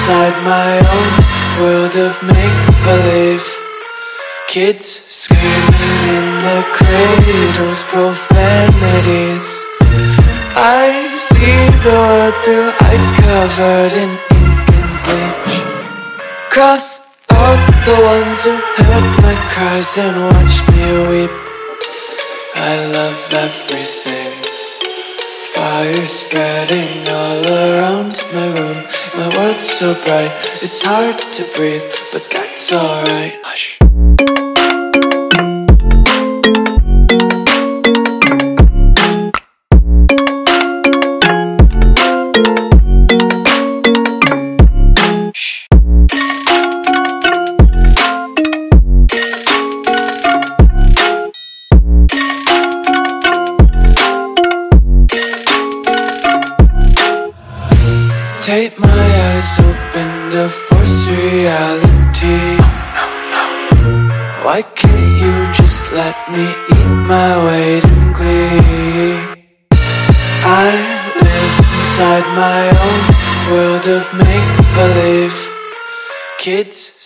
inside my own world of make-believe. Kids screaming in their cradles, profanities. I see the world through ice covered in ink and bleach. Cross out the ones who heard my cries and watched me weep. I love everything. Fire spreading all around my room. My world's so bright, it's hard to breathe, but that's alright. Hush. Tape my eyes open to force reality. Why can't you just let me eat my weight in glee? I live inside my own world of make-believe. Kids